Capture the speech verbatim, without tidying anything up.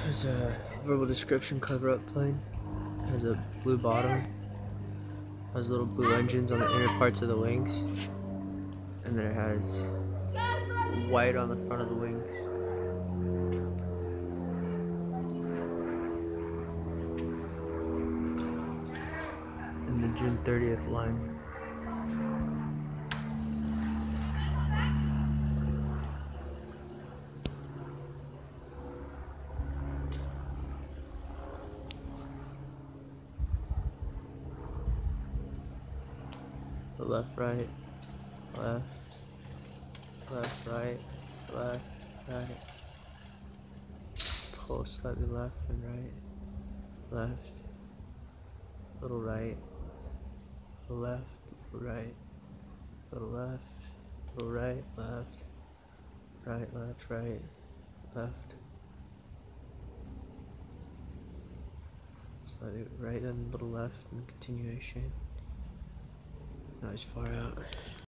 There's a verbal description cover up plane. It has a blue bottom. Has little blue engines on the inner parts of the wings. And then it has white on the front of the wings. And the June thirtieth line. The left, right, left, left, right, left, right. Pull slightly left and right, left, little right, little left, little right, little left, little right, left, right, left, right, left. Slightly right and little left and continuation. Now he's far out.